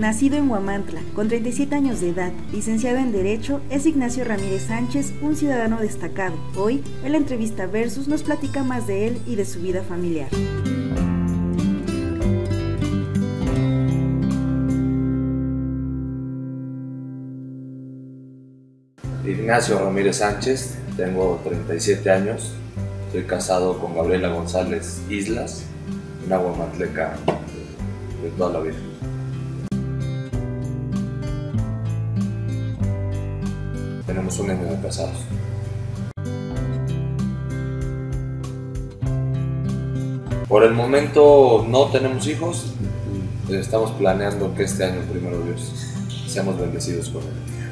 Nacido en Huamantla, con 37 años de edad, licenciado en Derecho, es Ignacio Ramírez Sánchez, un ciudadano destacado. Hoy, en la entrevista Versus, nos platica más de él y de su vida familiar. Ignacio Ramírez Sánchez, tengo 37 años, estoy casado con Gabriela González Islas, una huamantleca de toda la vida. Tenemos un año de casados. Por el momento no tenemos hijos, estamos planeando que este año, primero Dios, seamos bendecidos con él.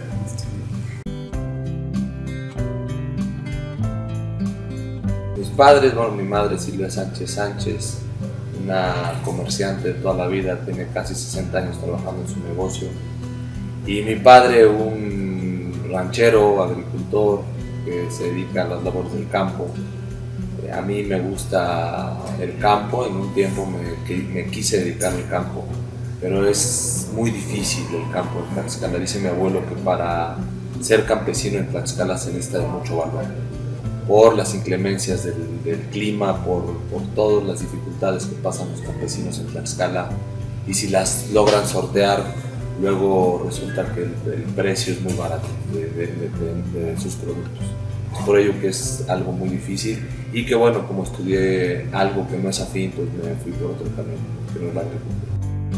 Mis padres, bueno, mi madre Silvia Sánchez Sánchez, una comerciante de toda la vida, tiene casi 60 años trabajando en su negocio. Y mi padre, un ranchero, agricultor, que se dedica a las labores del campo. A mí me gusta el campo, en un tiempo me quise dedicar al campo, pero es muy difícil el campo en Tlaxcala. Dice mi abuelo que para ser campesino en Tlaxcala se necesita de mucho valor, por las inclemencias del clima, por todas las dificultades que pasan los campesinos en Tlaxcala, y si las logran sortear, luego resulta que el precio es muy barato de sus productos. Es por ello que es algo muy difícil y que, bueno, como estudié algo que no es afín, pues me fui por otro camino, que no es la agricultura.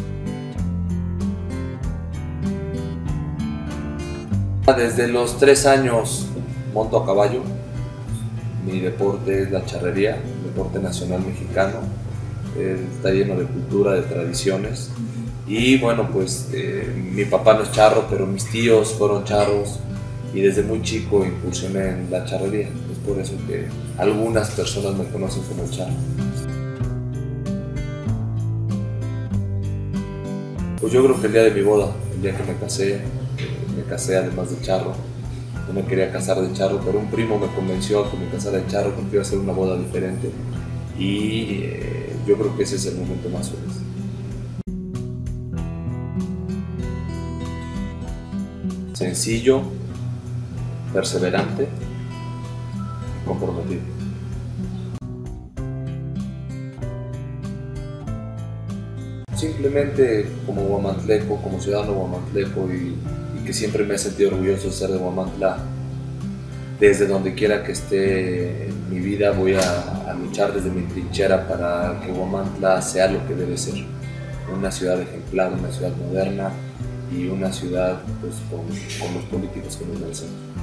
Desde los 3 años monto a caballo. Mi deporte es la charrería, deporte nacional mexicano. Está lleno de cultura, de tradiciones. Y bueno, pues mi papá no es charro, pero mis tíos fueron charros y desde muy chico incursioné en la charrería. Es por eso que algunas personas me conocen como charro. Pues yo creo que el día de mi boda, el día que me casé además de charro. No me quería casar de charro, pero un primo me convenció a que me casara de charro porque iba a ser una boda diferente. Y yo creo que ese es el momento más feliz. Sencillo, perseverante, comprometido. Simplemente como huamantleco, como ciudadano huamantleco y que siempre me he sentido orgulloso de ser de Huamantla. Desde donde quiera que esté en mi vida voy a luchar desde mi trinchera para que Huamantla sea lo que debe ser. Una ciudad ejemplar, una ciudad moderna y una ciudad pues, con los políticos que nos merecemos.